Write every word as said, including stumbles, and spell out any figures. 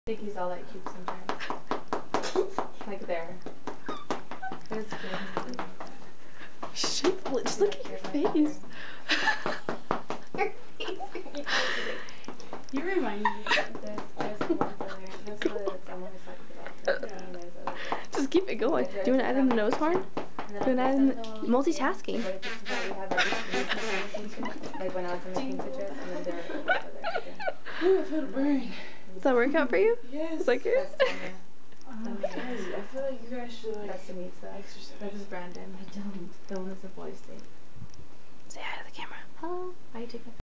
think he's all that cute sometimes. Like there. There's good. Shit, just look at your face. You remind me of this. There's someone over there. That's what someone was talking about. Yeah. Just keep it going. Do you want to add in the nose horn? Do you want to add in the multitasking? Like when I was in making pictures and then they're Ooh, I feel the burn. Does that work out for you? Yes. Is that good? Oh, guys, I feel like you guys should like That's Anissa. exercise. This is Brandon. I don't. The one that's a boy state. Say hi to the camera. Hello. Bye, take